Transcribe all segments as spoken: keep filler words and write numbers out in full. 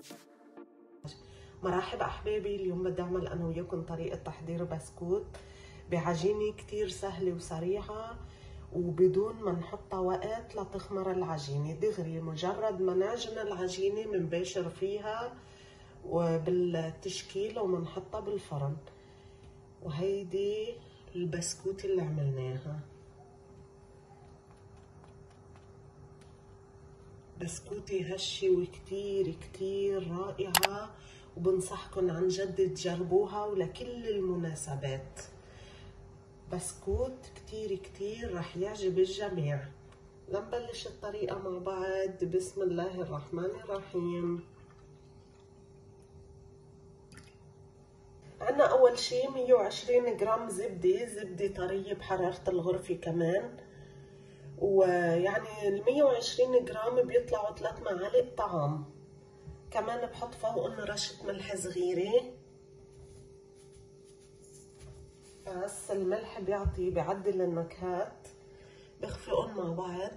مرحبا احبابي، اليوم بدي اعمل انا وياكم طريقه تحضير بسكوت بعجينه كتير سهله وسريعه وبدون ما نحط وقت لتخمر العجينه. دغري مجرد ما نعجن العجينه منباشر فيها وبالتشكيل ومنحطها بالفرن. وهيدي البسكوت اللي عملناها، بسكوتي هشة وكتير كتير رائعة، وبنصحكن عن جد تجربوها ولكل المناسبات. بسكوت كتير كتير رح يعجب الجميع. لنبلش الطريقة مع بعض. بسم الله الرحمن الرحيم. عنا أول شي مية وعشرين جرام زبدة، زبدة طرية بحرارة الغرفة كمان، ويعني ال مية وعشرين جرام بيطلعوا ثلاث معالق طعام. كمان بحط فوقهم رشة ملح صغيرة، بس الملح بيعطي بيعدل النكهات. بخفقهم مع بعض.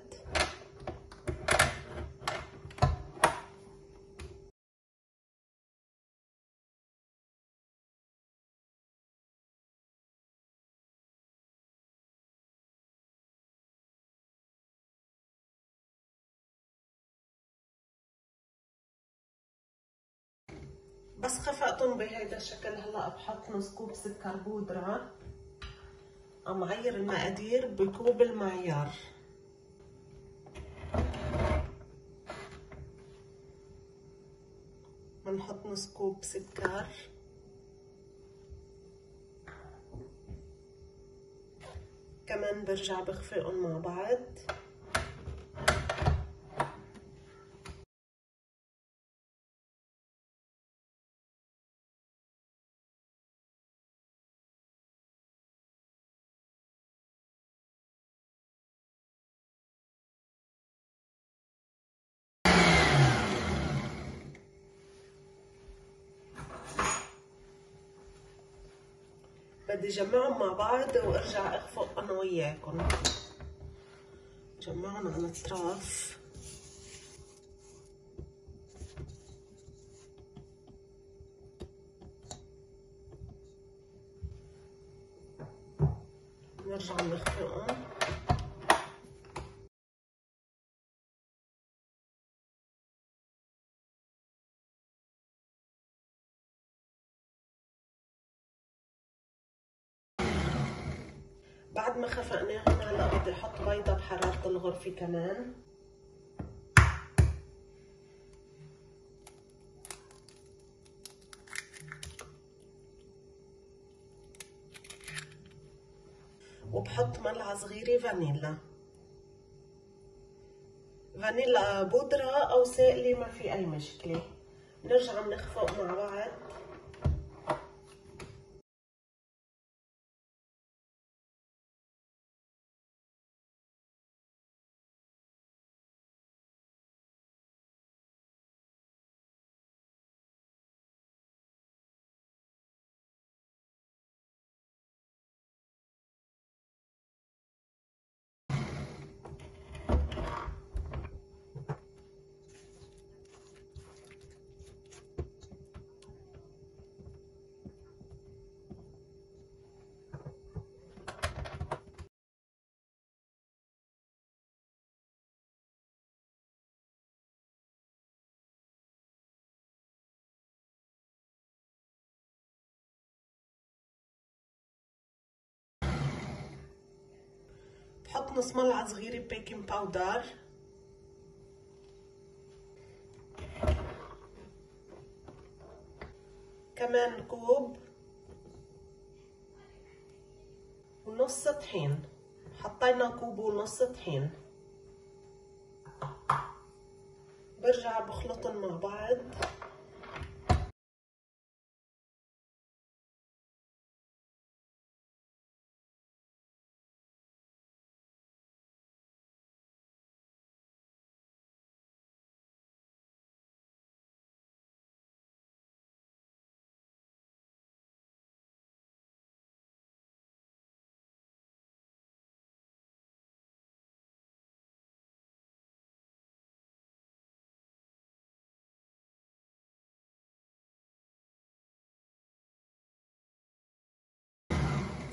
بس خفقتهم بهيدا الشكل. هلا بحط نص كوب سكر بودرة. عم عير المقادير بكوب المعيار. بنحط نص كوب سكر، كمان برجع بخفقهم مع بعض. بدي جمعهم مع بعض وارجع اخفق انا وياكم. جمعهم على الاطراف. نرجع نخفقهم. بعد ما خفقناهم هلا بدي احط بيضة بحرارة الغرفة كمان. وبحط ملعقة صغيرة فانيلا. فانيلا بودرة او سائلة ما في اي مشكلة. بنرجع بنخفق مع بعض. بحط نص ملعقة صغيرة بيكنج باودر. كمان كوب ونص طحين. حطينا كوب ونص طحين. برجع بخلطهم مع بعض.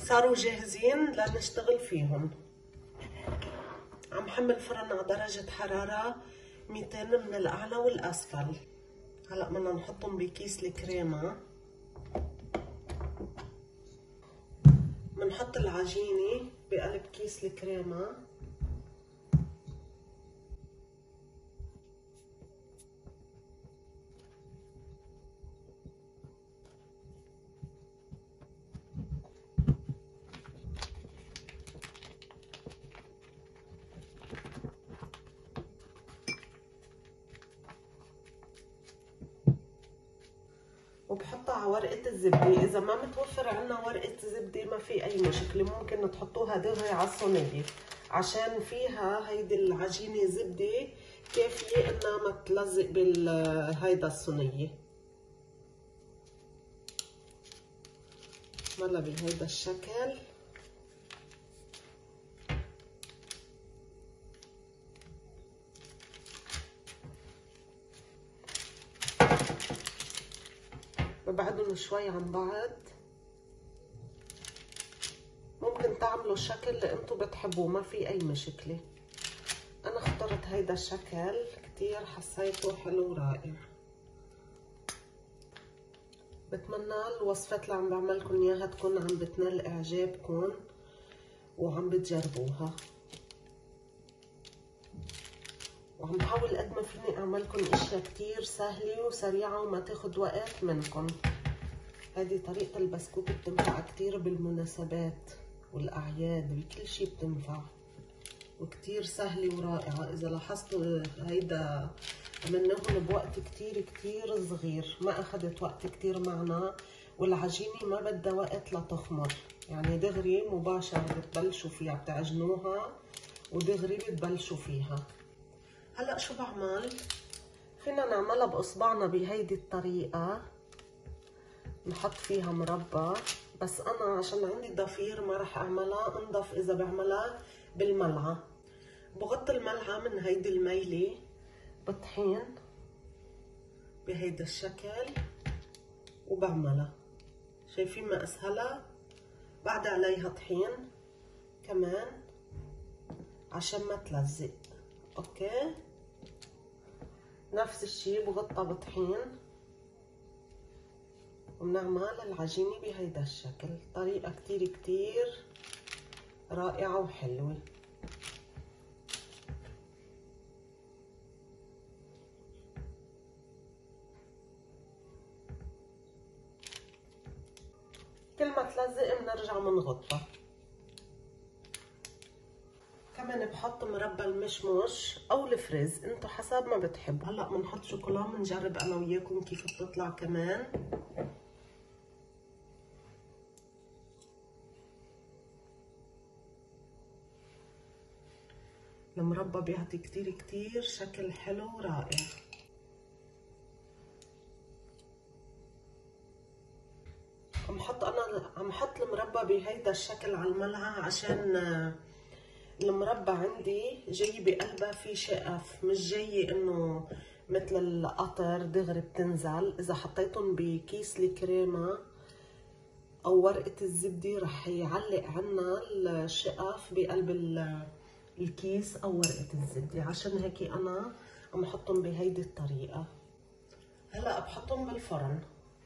صاروا جاهزين لنشتغل فيهم. عم حمل فرن على درجة حرارة مئتين من الأعلى والأسفل. هلأ بدنا نحطهم بكيس الكريمة. بنحط العجينة بقلب كيس الكريمة. وبحطها على ورقة الزبدة. إذا ما متوفر عنا ورقة زبدة ما في أي مشكلة، ممكن تحطوها دغري على الصينية عشان فيها هيدي العجينة زبدة كافية إنها ما تلزق بالهيدا الصينية. ملا بهيدا الشكل. ببعدهم شوي عن بعض. ممكن تعملوا الشكل اللي انتو بتحبوه، ما في اي مشكلة. انا اخترت هيدا الشكل كتير حسيته حلو ورائع. بتمنى الوصفات اللي عم بعملكم اياها تكون عم بتنال اعجابكم وعم بتجربوها. وعم بحاول قد ما فيني اعملكم اشياء كتير سهلة وسريعة وما تاخد وقت منكم. هذه طريقة البسكوت بتنفع كتير بالمناسبات والاعياد، بكل شي بتنفع وكتير سهلة ورائعة. اذا لاحظتوا هيدا عملناهم بوقت كتير كتير صغير، ما اخدت وقت كتير معنا، والعجينة ما بدها وقت لتخمر، يعني دغري مباشر بتبلشوا فيها، بتعجنوها ودغري بتبلشوا فيها. هلا شو بعمل؟ فينا نعملها باصبعنا بهيدي الطريقة، نحط فيها مربى، بس انا عشان عندي ضفير ما رح اعملها انضف اذا بعملها بالملعقة. بغطي الملعقة من هيدي الميلة بطحين بهيدا الشكل وبعملها. شايفين ما اسهلها؟ بعد عليها طحين كمان عشان ما تلزق. اوكي، نفس الشي بغطى بطحين وبنعمل العجينة بهيدا الشكل. طريقة كتير كتير رائعة وحلوة. كل ما تلزق بنرجع بنغطها. كمان بحط مربى المشمش او الفريز، انتو حسب ما بتحبوا. هلا بنحط شوكولا، بنجرب انا وياكم كيف بتطلع كمان. المربى بيعطي كتير كتير شكل حلو ورائع. عم حط انا عم حط المربى بهيدا الشكل على الملعقة عشان المربى عندي جاي بقلبها في شقف، مش جاي انه مثل القطر دغري بتنزل. اذا حطيتهم بكيس الكريمة او ورقة الزبدة رح يعلق عنا الشقف بقلب الكيس او ورقة الزبدة، عشان هيك انا عم حطهم بهيدي الطريقة. هلا بحطهم بالفرن.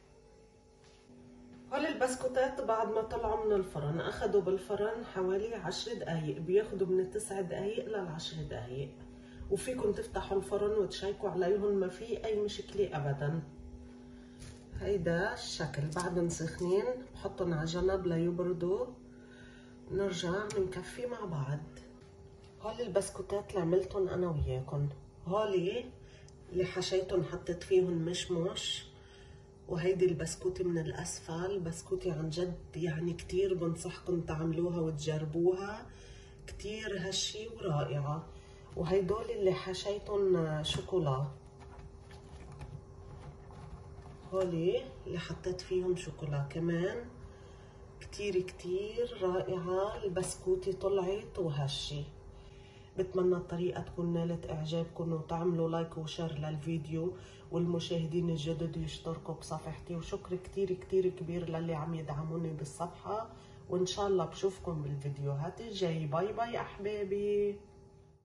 هول البسكوتات بعد ما طلعوا من الفرن اخذوا بالفرن حوالي عشر دقايق، بياخذوا من تسع دقايق للعشر دقايق، وفيكم تفتحوا الفرن وتشيكوا عليهم، ما في اي مشكلة ابدا. هيدا الشكل بعدن سخنين بحطهم على جنب ليبردوا، نرجع بنكفي مع بعض. هول البسكوتات اللي عملتهم انا وياكم، هولي اللي حشيتهم حطيت فيهم مشمش، وهيدي البسكوتة من الأسفل. بسكوتة عن جد يعني كتير بنصحكم تعملوها وتجربوها، كتير هشي ورائعة. وهيدول اللي حشيتهم شوكولا، هولي اللي حطيت فيهم شوكولا كمان، كتير كتير رائعة. البسكوتة طلعت وهشي. بتمنى الطريقة تكون نالت اعجابكم، وتعملوا لايك وشير للفيديو، والمشاهدين الجدد يشتركوا بصفحتي. وشكر كتير كتير كبير للي عم يدعموني بالصفحة وإن شاء الله بشوفكم بالفيديوهات الجاي. باي باي أحبابي.